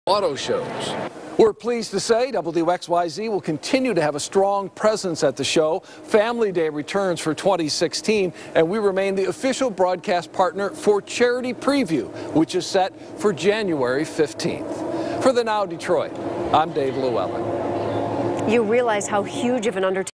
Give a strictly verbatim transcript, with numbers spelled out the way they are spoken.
auto shows. We're pleased to say W X Y Z will continue to have a strong presence at the show. Family Day returns for twenty sixteen, and we remain the official broadcast partner for Charity Preview, which is set for January fifteenth. For the Now Detroit, I'm Dave Llewellyn. You realize how huge of an undertaking